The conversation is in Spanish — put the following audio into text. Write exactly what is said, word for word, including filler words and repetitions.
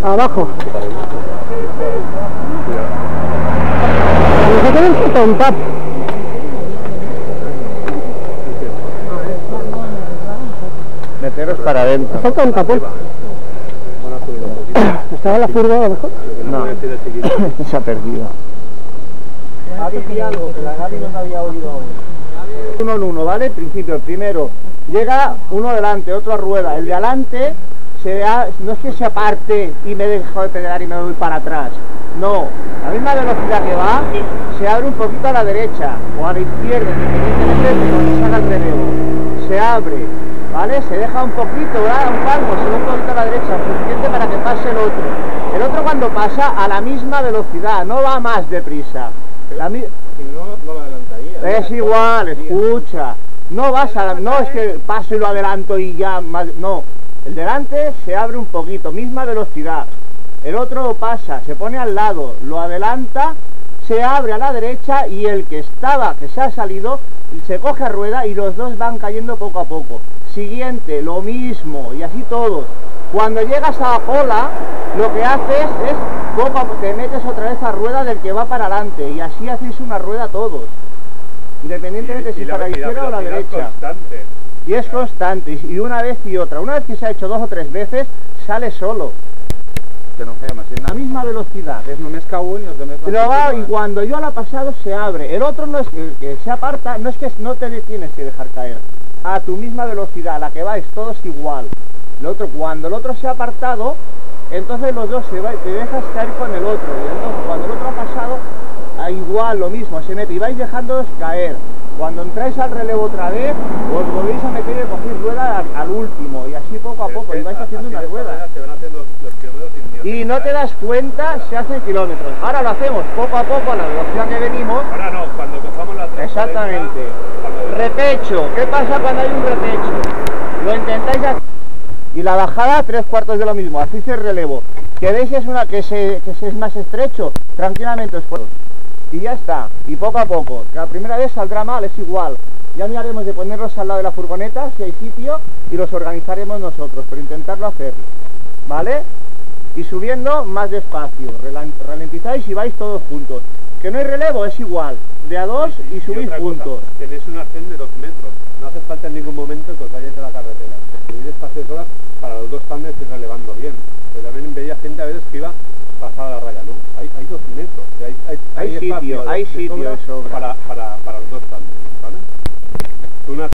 Abajo. Nosotros tenemos que un tap. Meteros para adentro. Falta un tapón. ¿Estaba la furgo a lo mejor? No, se ha perdido. Gaby, algo, que la Gaby no te había oído aún. Uno en uno, ¿vale? Principio, primero, llega uno delante, otro a rueda. El de adelante se ha, no es que se aparte y me dejo de pedalear y me voy para atrás. No, la misma velocidad que va, se abre un poquito a la derecha o a la izquierda, independientemente de donde salga el relevo. Se abre, ¿vale? Se deja un poquito, ¿verdad? Un palmo, se va un poquito a la derecha, suficiente para que pase el otro. El otro cuando pasa a la misma velocidad, no va más deprisa. La mi... Si no, no lo adelantaría. Es igual, escucha. No vas a... No es que paso y lo adelanto y ya... Más, no. El delante se abre un poquito, misma velocidad. El otro pasa, se pone al lado, lo adelanta, se abre a la derecha y el que estaba, que se ha salido, se coge a rueda y los dos van cayendo poco a poco. Siguiente, lo mismo, y así todos. Cuando llegas a la cola, lo que haces es poco a poco, te metes otra vez a rueda del que va para adelante y así hacéis una rueda todos. Independientemente y, si y para la izquierda o la derecha. Constante. Y es constante, y una vez y otra. Una vez que se ha hecho dos o tres veces, sale solo. Que no falla más en La misma velocidad. Es només cau y los demás van Pero va, y a cuando yo lo ha pasado se abre. El otro no es que, que se aparta, no es que no te tienes que dejar caer. A tu misma velocidad, a la que vais, todos igual. El otro, cuando el otro se ha apartado, entonces los dos se va, te dejas caer con el otro. Y entonces cuando el otro ha pasado, a igual lo mismo, se mete y vais dejándoos caer. Cuando entráis al relevo otra vez, os volvéis a meter y cogéis rueda al, al último. Y así poco a poco, y vais haciendo una rueda. Se van haciendo los kilómetros Y no te das cuenta, se hacen kilómetros. Ahora lo hacemos poco a poco a la velocidad que venimos. Ahora no, cuando cojamos la transparencia... Exactamente. Cuando... Repecho. ¿Qué pasa cuando hay un repecho? Lo intentáis hacer. Y la bajada, tres cuartos de lo mismo. Hacéis el relevo. ¿Queréis es una que se, que se es más estrecho? Tranquilamente os puedo. Y ya está. Y poco a poco. La primera vez saldrá mal, es igual. Ya miraremos de ponerlos al lado de la furgoneta, si hay sitio, y los organizaremos nosotros, pero intentarlo hacer. ¿Vale? Y subiendo más despacio. Ralentizáis y vais todos juntos. Que no hay relevo, es igual. De a dos y subís juntos. Cosa, tenéis un arcén de dos metros. No hace falta en ningún momento que os vayáis de la carretera. Subís despacio de solas para los dos tandes ir relevando bien. Pero también veía gente a veces que iba pasada la raya, ¿no? Hay, hay dos metros. Hay, hay, hay, hay sitio, hay sitio de sobra. Para, para